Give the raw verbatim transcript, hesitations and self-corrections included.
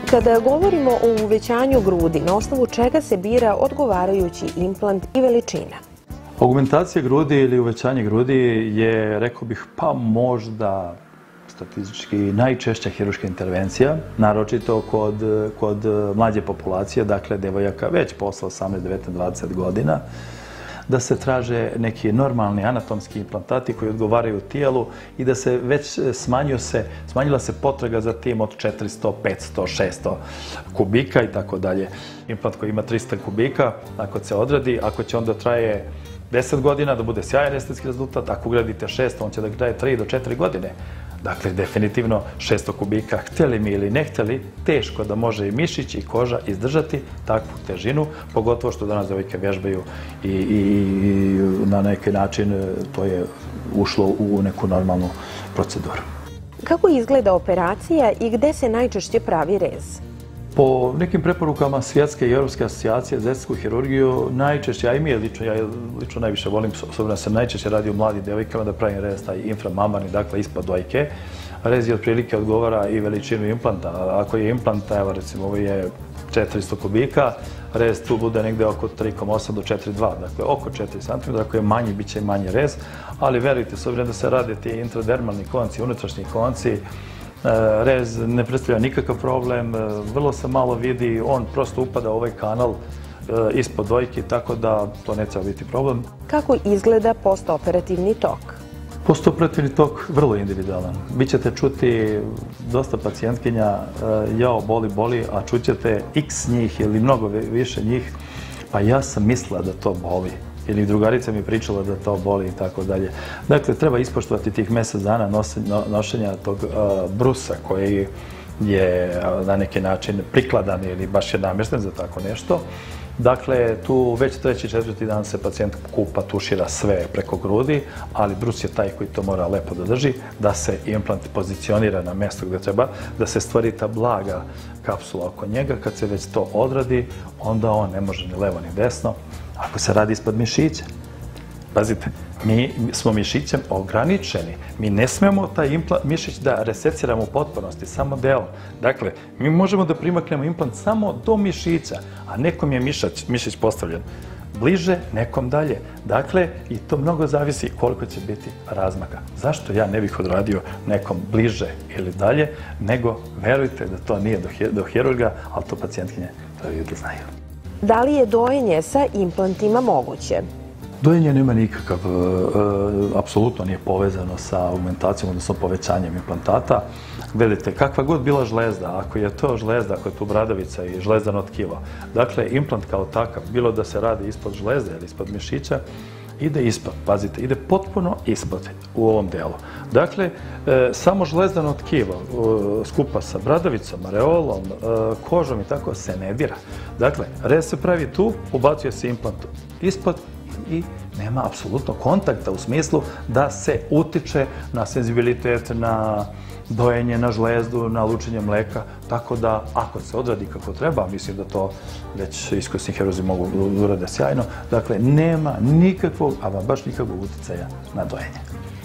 Kada govorimo o uvećanju grudi, na osnovu čega se bira odgovarajući implant i veličina? Augmentacija grudi ili uvećanje grudi je, rekao bih, pa možda statistički najčešća hirurška intervencija, naročito kod, kod mlađe populacije, dakle devojaka već posle osamnaest, devetnaest, dvadeset godina, da se traže neki normalni anatomski implantati koji odgovaraju tijelu i da se već smanjio se, smanjila se potraga za tim od četiristo, petsto, šesto kubika i tako dalje. Implant koji ima trista kubika, ako se odradi, ako će onda traje deset godina da bude sjajan estetski rezultat, ako ugradite šesto, on će da traje tri do četiri godine. Dakle, definitivno šesto kubika, htjeli mi ili ne htjeli, teško da može i mišić i koža izdržati takvu težinu, pogotovo što danas devojke vježbaju i, i, i na neki način to je ušlo u neku normalnu proceduru. Kako izgleda operacija i gde se najčešće pravi rez? Po nekim preporukama Svjetske i Europske asocijacije za estetsku hirurgiju, najčešće, a i mi je lično, ja lično najviše volim, s obzirom da se najčešće radi u mladim devojkama, da pravim rez taj inframamarni, dakle ispod dojke. Rez je otprilike odgovara i veličinu implanta. Ako je implant, evo recimo ovo je četiristo kubika, rez tu bude negde oko tri zarez osam do četiri zarez dva, dakle oko četiri centimetra, ako je manji, bit će i manji rez, ali verujte, s obzirom da se rade ti intradermalni konci, unutrašnji konci, rez ne predstavlja nikakav problem, vrlo se malo vidi, on prosto upada u ovaj kanal ispod dojke, tako da to neće biti problem. Kako izgleda postoperativni tok? Postoperativni tok vrlo individualan. Vi ćete čuti dosta pacijentkinja, jao, boli, boli, a čućete x njih ili mnogo više njih, pa ja sam mislila da to boli. Ili drugarica mi je pričala da to boli i tako dalje. Dakle, treba ispoštovati tih mjesec dana nošenja tog brusa koji je na neki način prikladan ili baš je namješten za tako nešto. Dakle, tu već treći, četvrti dan se pacijent kupa, tušira sve preko grudi, ali brus je taj koji to mora lepo da drži, da se implant pozicionira na mjesto gdje treba, da se stvori ta blaga kapsula oko njega. Kad se već to odradi, onda on ne može ni levo ni desno. Ako se radi ispod mišića, pazite, mi smo mišićem ograničeni. Mi ne smemo taj mišić da reseciramo u potpunosti, samo delom. Dakle, mi možemo da primaknemo implant samo do mišića, a nekom je mišić postavljen bliže, nekom dalje. Dakle, i to mnogo zavisi koliko će biti razmaka. Zašto ja ne bih odradio nekom bliže ili dalje, nego verujte da to nije do hirurga, ali to pacijentkinje da znaju. Da li je dojenje sa implantima moguće? Dojenje nema nikakav, apsolutno nije povezano sa augmentacijom, odnosno povećanjem implantata. Gledajte, kakva god bila žlezda, ako je to žlezda, ako je tu bradavica i žlezdano tkivo, dakle, implant kao takav, bilo da se radi ispod žlezde ili ispod mišića, ide ispod, pazite, ide potpuno ispod u ovom delu. Dakle, samo žlezdano tkivo skupa sa bradavicom, areolom, kožom i tako se ne dira. Dakle, rez se pravi tu, ubacuje se implant ispod i nema apsolutno kontakta u smislu da se utiče na senzibilitet, na dojenje, na žlezdu, na lučenje mleka, tako da ako se odradi kako treba, mislim da to već iskusni hirurzi mogu urade sjajno, dakle nema nikakvog, a baš nikakvog uticaja na dojenje.